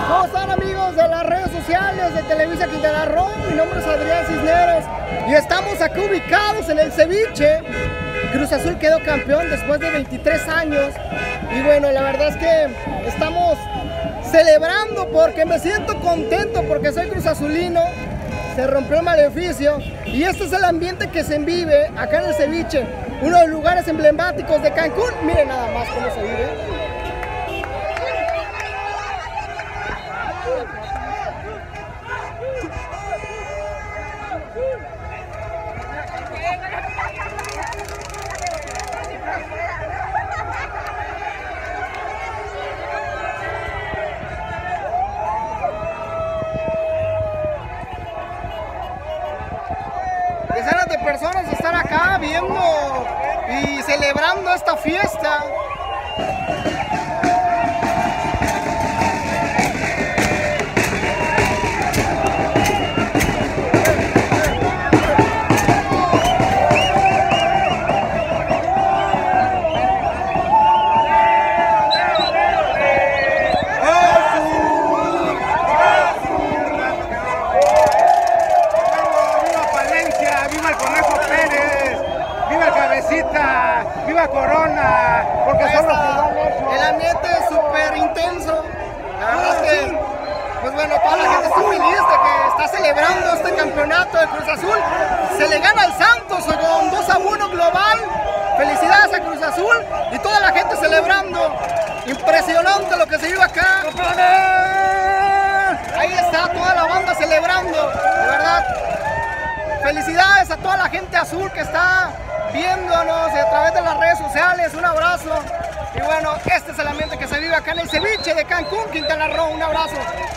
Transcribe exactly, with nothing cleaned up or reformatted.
¿Cómo están, amigos de las redes sociales de Televisa Quintana Roo? Mi nombre es Adrián Cisneros y estamos aquí ubicados en el Ceviche. Cruz Azul quedó campeón después de veintitrés años y bueno, la verdad es que estamos celebrando porque me siento contento porque soy Cruz Azulino. Se rompió el maleficio y este es el ambiente que se vive acá en el Ceviche, uno de los lugares emblemáticos de Cancún. Miren nada más cómo se vive. Decenas de personas están acá viendo y celebrando esta fiesta. ¡Viva Corona! Porque son los que dan eso. El ambiente es súper intenso. La verdad es que, pues bueno, toda la gente está feliz de que está celebrando este campeonato de Cruz Azul. Se le gana al Santos con dos a uno global. Felicidades a Cruz Azul y toda la gente celebrando. Impresionante lo que se vive acá. Ahí está toda la banda celebrando, de verdad. Felicidades a toda la gente azul que está viéndonos a través de las redes sociales. Un abrazo y bueno, este es el ambiente que se vive acá en el Ceviche de Cancún, Quintana Roo. Un abrazo.